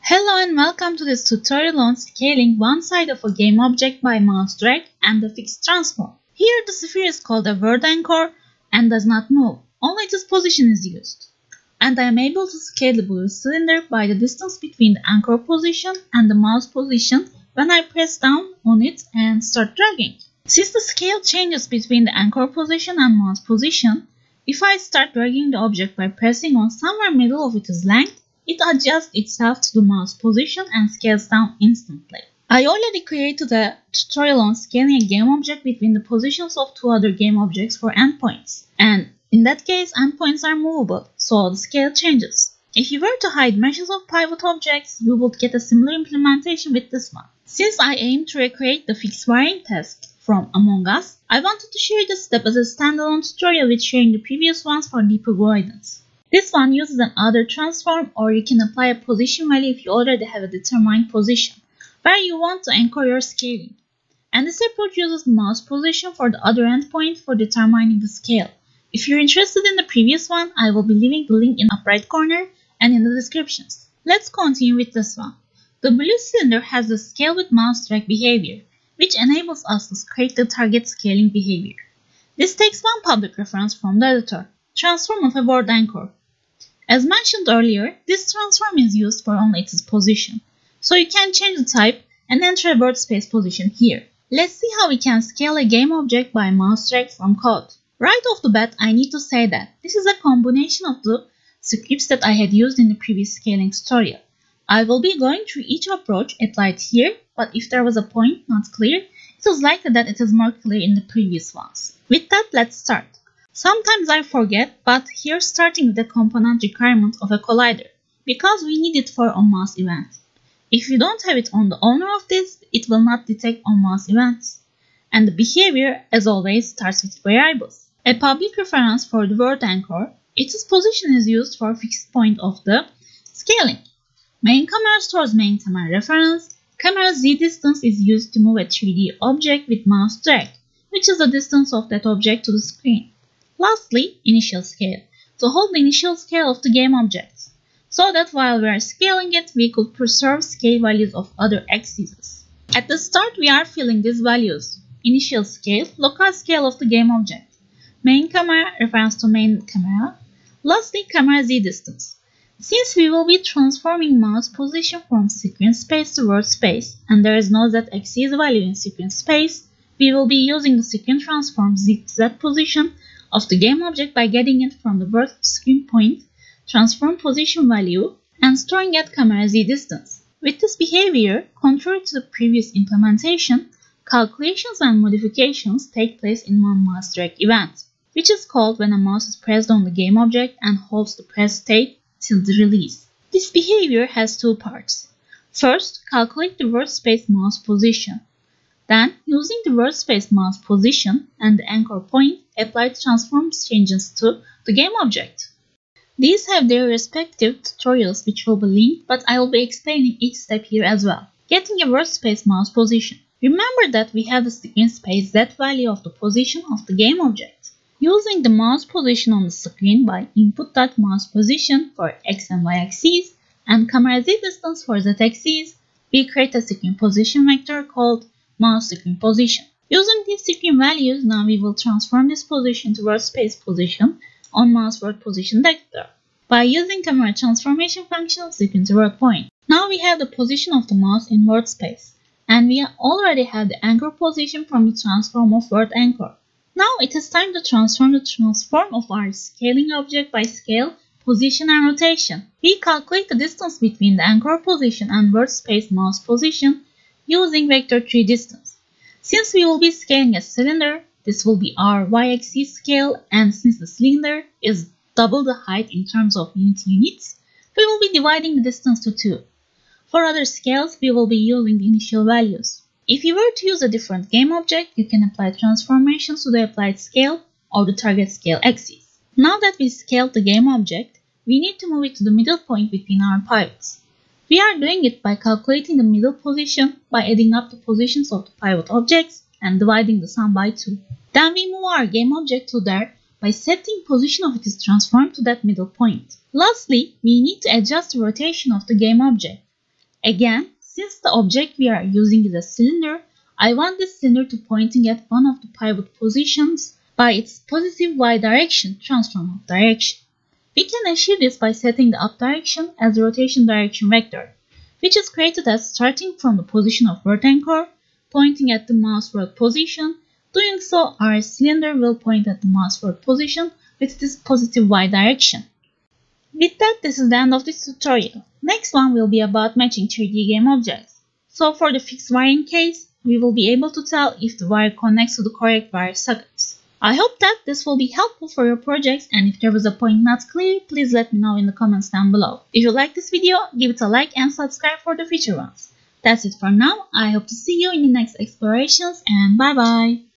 Hello and welcome to this tutorial on scaling one side of a game object by mouse drag and the fixed transform. Here the sphere is called a word anchor and does not move, only its position is used. And I am able to scale the blue cylinder by the distance between the anchor position and the mouse position when I press down on it and start dragging. Since the scale changes between the anchor position and mouse position, if I start dragging the object by pressing on somewhere middle of its length, it adjusts itself to the mouse position and scales down instantly. I already created a tutorial on scaling a game object between the positions of two other game objects for endpoints. And in that case, endpoints are movable, so the scale changes. If you were to hide meshes of pivot objects, you would get a similar implementation with this one. Since I aim to recreate the fixed wiring test from Among Us, I wanted to share this step as a standalone tutorial with sharing the previous ones for deeper guidance. This one uses an other transform, or you can apply a position value if you already have a determined position where you want to anchor your scaling. And this approach uses the mouse position for the other endpoint for determining the scale. If you're interested in the previous one, I will be leaving the link in the upper right corner and in the descriptions. Let's continue with this one. The blue cylinder has the scale with mouse drag behavior, which enables us to create the target scaling behavior. This takes one public reference from the editor, transform of a word anchor. As mentioned earlier, this transform is used for only its position, so you can change the type and enter a word space position here. Let's see how we can scale a game object by mouse drag from code. Right off the bat, I need to say that this is a combination of the scripts that I had used in the previous scaling tutorial. I will be going through each approach applied here, but if there was a point not clear, it is likely that it is more clear in the previous ones. With that, let's start. Sometimes I forget, but here starting with the component requirement of a collider, because we need it for on-mouse event. If you don't have it on the owner of this, it will not detect on-mouse events. And the behavior, as always, starts with variables. A public reference for the word anchor, its position is used for fixed point of the scaling. Main camera stores main camera reference. Camera Z distance is used to move a 3D object with mouse drag, which is the distance of that object to the screen. Lastly, initial scale, to hold the initial scale of the game object, so that while we are scaling it, we could preserve scale values of other axes. At the start, we are filling these values. Initial scale, local scale of the game object. Main camera, reference to main camera. Lastly, camera Z distance. Since we will be transforming mouse position from screen space to word space, and there is no Z axis value in screen space, we will be using the screen transform Z position of the game object by getting it from the word screen point, transform position value, and storing at camera Z distance. With this behavior, contrary to the previous implementation, calculations and modifications take place in one mouse drag event, which is called when a mouse is pressed on the game object and holds the press state till the release. This behavior has two parts. First, calculate the word space mouse position. Then, using the word space mouse position and the anchor point, apply transform changes to the game object. These have their respective tutorials which will be linked, but I will be explaining each step here as well. Getting a word space mouse position. Remember that we have the screen space Z value of the position of the game object. Using the mouse position on the screen by input.mouse position for X and Y axes and camera Z distance for Z axes, we create a screen position vector called mouse screen position. Using these screen values, now we will transform this position to word space position on mouse word position vector by using camera transformation function screen to word point. Now we have the position of the mouse in word space, and we already have the anchor position from the transform of word anchor. Now it is time to transform the transform of our scaling object by scale, position, and rotation. We calculate the distance between the anchor position and word space mouse position using vector 3 distance. Since we will be scaling a cylinder, this will be our y-axis scale, and since the cylinder is double the height in terms of units, we will be dividing the distance to 2. For other scales, we will be using the initial values. If you were to use a different game object, you can apply transformations to the applied scale or the target scale axis. Now that we scaled the game object, we need to move it to the middle point between our pivots. We are doing it by calculating the middle position by adding up the positions of the pivot objects and dividing the sum by 2. Then we move our game object to there by setting position of its transform to that middle point. Lastly, we need to adjust the rotation of the game object. Again, since the object we are using is a cylinder, I want this cylinder to pointing at one of the pivot positions by its positive y direction transform of direction. We can achieve this by setting the up direction as the rotation direction vector, which is created as starting from the position of word anchor, pointing at the mouse word position. Doing so, our cylinder will point at the mouse word position with this positive y direction. With that, this is the end of this tutorial. Next one will be about matching 3D game objects. So for the fixed wiring case, we will be able to tell if the wire connects to the correct wire sockets. I hope that this will be helpful for your projects, and if there was a point not clear, please let me know in the comments down below. If you like this video, give it a like and subscribe for the future ones. That's it for now. I hope to see you in the next explorations, and bye bye!